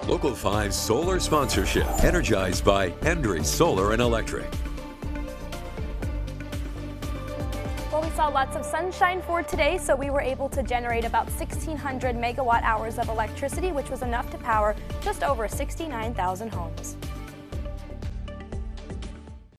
Local 5 solar sponsorship, energized by Hendry Solar and Electric. Well, we saw lots of sunshine for today, so we were able to generate about 1,600 megawatt hours of electricity, which was enough to power just over 69,000 homes.